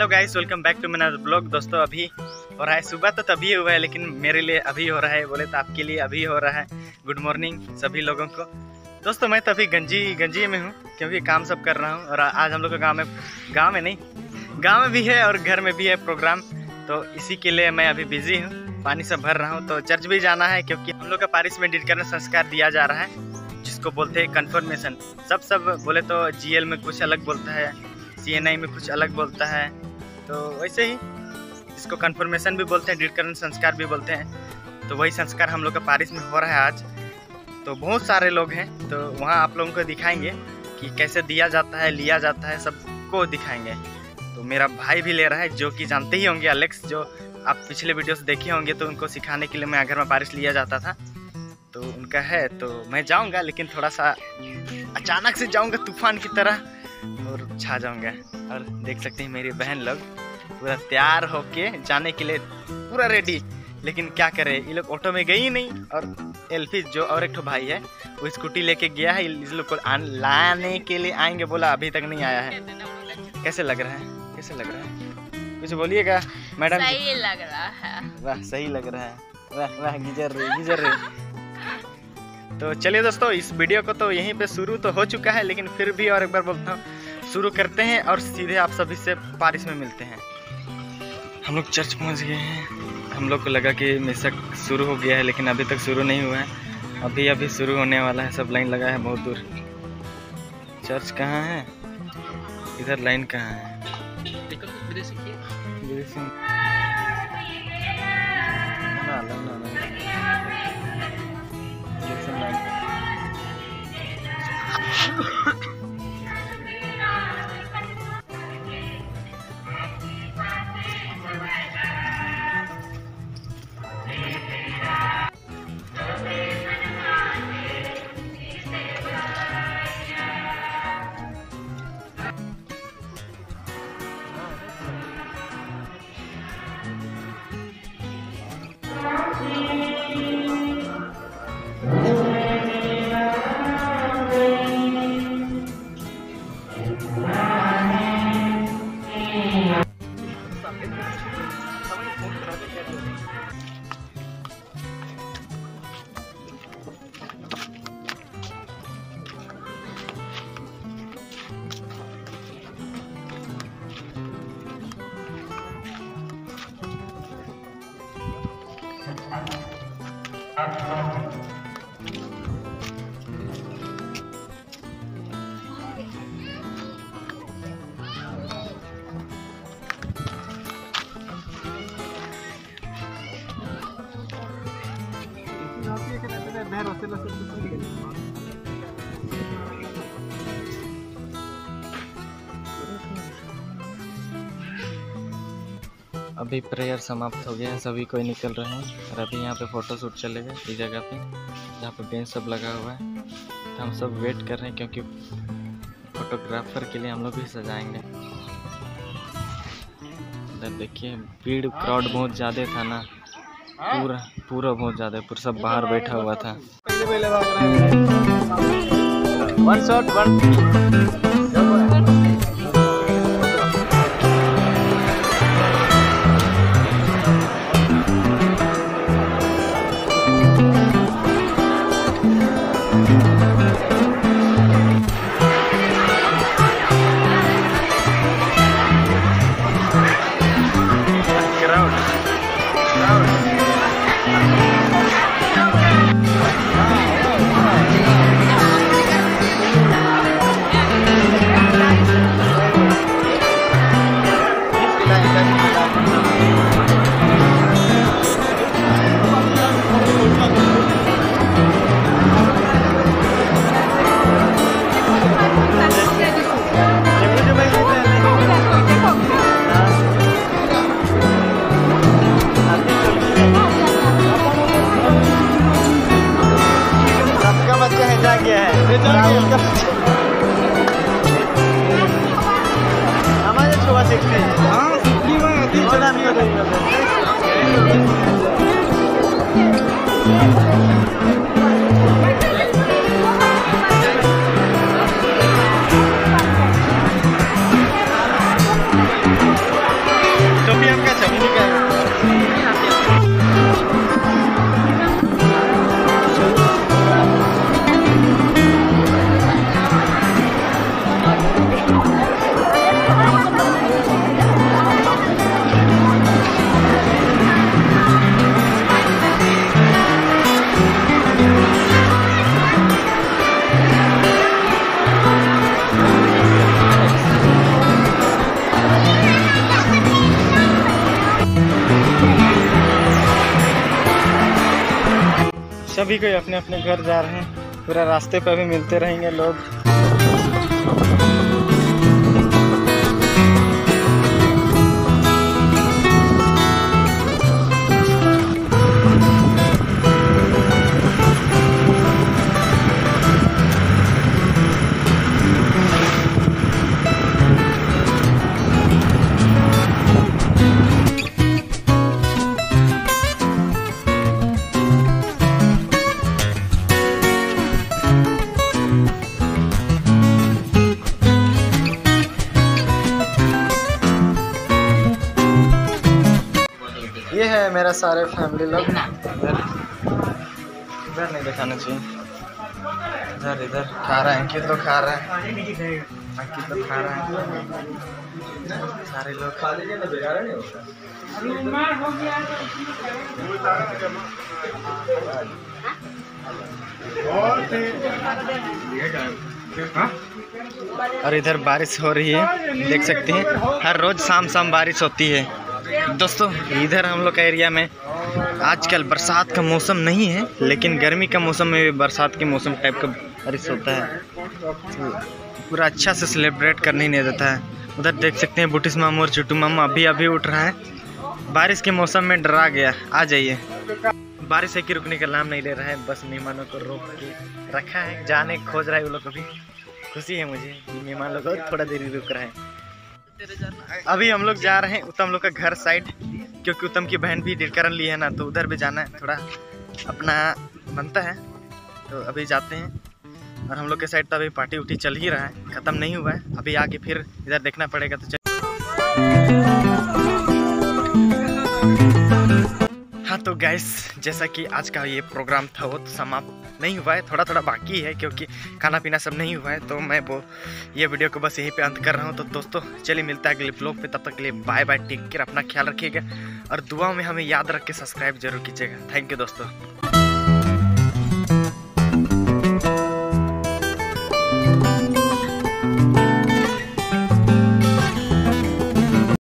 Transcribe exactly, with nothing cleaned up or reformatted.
Hello guys, welcome back to मेरा blog. दोस्तों अभी हो रहा है सुबह, तो तभी हुआ है लेकिन मेरे लिए अभी हो रहा है, बोले तो आपके लिए अभी हो रहा है। गुड मॉर्निंग सभी लोगों को। दोस्तों मैं तो अभी गंजी गंजी में हूँ क्योंकि काम सब कर रहा हूँ। और आज हम लोग का गाँव में गाँव में नहीं गाँव में भी है और घर में भी है प्रोग्राम, तो इसी के लिए मैं अभी बिजी हूँ। पानी सब भर रहा हूँ, तो चर्च भी जाना है क्योंकि हम लोग का पारिश में डिडकरण संस्कार दिया जा रहा है, जिसको बोलते हैं कन्फर्मेशन। सब सब बोले तो जीएल में कुछ अलग बोलता है, सीएनआई में कुछ अलग बोलता है, तो वैसे ही इसको कन्फर्मेशन भी बोलते हैं, डिडकरण संस्कार भी बोलते हैं। तो वही संस्कार हम लोग का पारिश में हो रहा है आज। तो बहुत सारे लोग हैं, तो वहाँ आप लोगों को दिखाएंगे कि कैसे दिया जाता है, लिया जाता है, सबको दिखाएंगे। तो मेरा भाई भी ले रहा है, जो कि जानते ही होंगे, अलेक्स, जो आप पिछले वीडियोस देखे होंगे। तो उनको सिखाने के लिए मैं घर में पारिश लिया जाता था, तो उनका है। तो मैं जाऊँगा लेकिन थोड़ा सा अचानक से जाऊँगा तूफान की तरह और छा जाऊँगा। और देख सकते हैं मेरी बहन लोग पूरा तैयार होके जाने के लिए पूरा रेडी। लेकिन क्या करे, ये लोग ऑटो में गई नहीं, और एल्फी जो और एक ठो भाई है वो स्कूटी लेके गया है। इस लोग को लाने के लिए आएंगे, बोला अभी तक नहीं आया है। कैसे लग रहा है, कैसे लग रहा है, कुछ बोलिएगा मैडम। सही लग रहा है। वाह, सही लग रहा है, वाह वाह, गिजर रही गिजर रही। तो चलिए दोस्तों, इस वीडियो को तो यहीं पे शुरू तो हो चुका है, लेकिन फिर भी और एक बार बोलता हूँ, शुरू करते हैं और सीधे आप सभी से पारिश में मिलते हैं। हम लोग चर्च पहुँच गए हैं। हम लोग को लगा कि मिसक शुरू हो गया है, लेकिन अभी तक शुरू नहीं हुआ है। अभी अभी शुरू होने वाला है। सब लाइन लगा है बहुत दूर। चर्च कहाँ है, इधर लाइन कहाँ है? अभी प्रेयर समाप्त हो गया है, सभी कोई निकल रहे हैं। और अभी यहाँ पे फ़ोटो शूट चलेगा इस जगह पे, जहाँ पे बेंच सब लगा हुआ है। तो हम सब वेट कर रहे हैं क्योंकि फोटोग्राफर के लिए हम लोग भी सजाएंगे। इधर देखिए भीड़, क्राउड बहुत ज़्यादा था ना, पूरा पूरा बहुत ज़्यादा, पूरा सब बाहर बैठा हुआ था। वन शॉट वन हमारे छुआ सीखते हैं। हाँ, सीखी हुआ है, चला नहीं होता। सभी कोई अपने अपने घर जा रहे हैं। पूरा रास्ते पे भी मिलते रहेंगे लोग। ये है मेरा सारे फैमिली लोग। इधर इधर नहीं दिखाना चाहिए। इधर इधर खा रहे हैं, कित लोग खा रहे हैं, कित लोग खा रहे हैं, सारे लोग खा लीजिए ना, बेकार नहीं होता। और इधर बारिश हो रही है, देख सकते हैं हर रोज शाम शाम बारिश होती है। दोस्तों इधर हम लोग का एरिया में आजकल बरसात का मौसम नहीं है, लेकिन गर्मी का मौसम में भी बरसात के मौसम टाइप का बारिश होता है, तो पूरा अच्छा से सेलिब्रेट करने नहीं देता है। उधर देख सकते हैं बुटिस मामू और छोटू मामू अभी अभी उठ रहा है। बारिश के मौसम में डरा गया। आ जाइए। बारिश है कि रुकने का नाम नहीं ले रहा है, बस मेहमानों को रोक के रखा है, जाने खोज रहा है वो लोग को भी। खुशी है मुझे कि मेहमान लोग थोड़ा देरी रुक रहा है। अभी हम लोग जा रहे हैं उत्तम लोग का घर साइड, क्योंकि उत्तम की बहन भी टीकाकरण ली है ना, तो उधर भी जाना है, थोड़ा अपना बनता है, तो अभी जाते हैं। और हम लोग के साइड तो अभी पार्टी उठी चल ही रहा है, ख़त्म नहीं हुआ है, अभी आगे फिर इधर देखना पड़ेगा। तो चल हाँ, तो गाइस जैसा कि आज का ये प्रोग्राम था वो तो समाप्त नहीं हुआ है, थोड़ा थोड़ा बाकी है, क्योंकि खाना पीना सब नहीं हुआ है, तो मैं वो ये वीडियो को बस यहीं पे अंत कर रहा हूँ। तो दोस्तों चलिए मिलता है अगले ब्लॉग पे, तब तक के लिए बाय बाय, टेक केयर, अपना ख्याल रखिएगा और दुआ में हमें याद रख के सब्सक्राइब जरूर कीजिएगा। थैंक यू दोस्तों।